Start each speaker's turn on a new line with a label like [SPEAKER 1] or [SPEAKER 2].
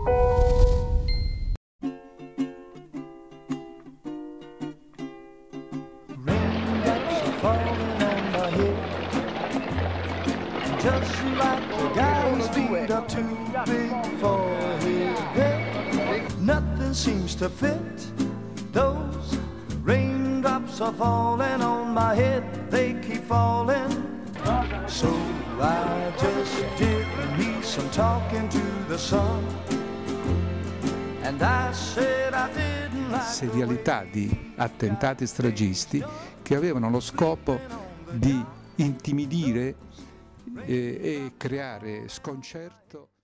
[SPEAKER 1] Just like the guy's feet are too big for his bed. Nothing seems to fit. Those raindrops are falling on my head. They keep falling. So I just did me some talking to the sun. And I said I didn't like
[SPEAKER 2] serialità di attentati stragisti che avevano lo scopo di intimidire e creare sconcerto.